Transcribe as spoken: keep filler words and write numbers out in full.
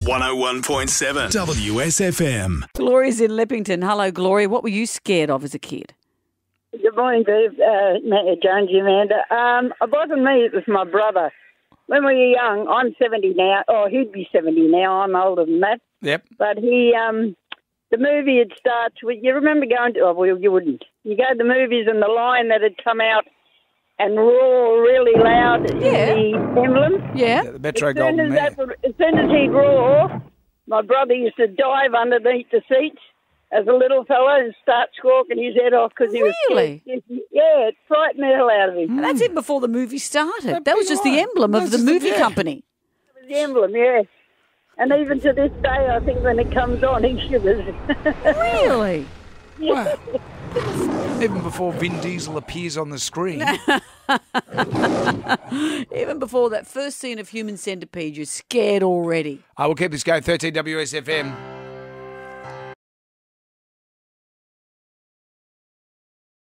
one oh one point seven W S F M. Gloria's in Leppington. Hello, Gloria. What were you scared of as a kid? Good morning, Dave. Uh, Jonesy, Amanda. Um, it wasn't me, it was my brother. When we were young, I'm seventy now. Oh, he'd be seventy now. I'm older than that. Yep. But he, um, the movie, it starts with, you remember going to, oh, well, you wouldn't. You go to the movies and the line that had come out and roar really loud Yeah. in the emblem. Yeah. Yeah, the Metro As soon Golden as, Man. that, as soon as he'd roar, my brother used to dive underneath the seats as a little fella and start squawking his head off because he was Really? scared. Yeah, it frightened the hell out of him. And that's even before the movie started. That'd That was be just the right. emblem That's of the just the- movie yeah. company. It was the emblem, yeah. And even to this day, I think when it comes on, he shivers. Really? Wow. Even before Vin Diesel appears on the screen. Even before that first scene of Human Centipede, you're scared already. I will keep this going. thirteen W S F M.